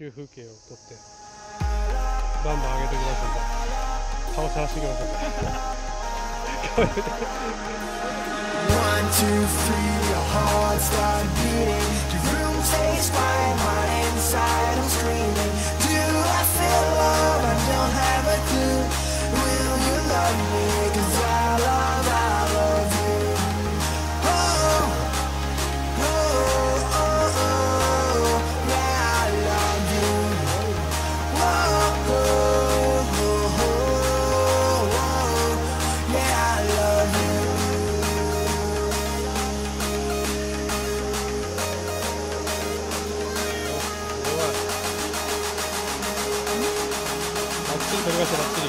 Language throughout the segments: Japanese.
球風景を撮ってバンバン上げてきますんで、顔さらしてきますんで顔やめて 1, 2, 3, your heart start beating. The room stays quiet, my inside I'm screaming. Do I feel love? I don't have a clue. Will you love me? 'Cause I love you. Oh, oh, oh, oh, yeah, I love you. Oh, oh, oh, oh, oh, yeah, I love you. 撮りました、バッチリ。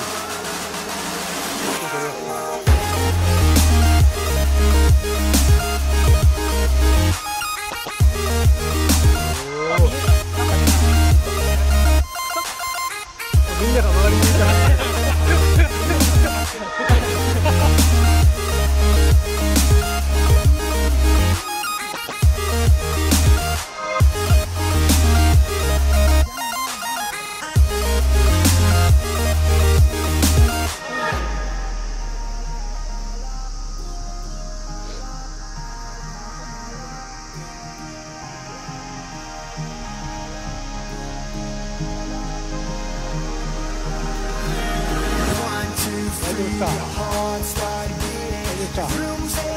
みんなが周りにいたら大丈夫ですか。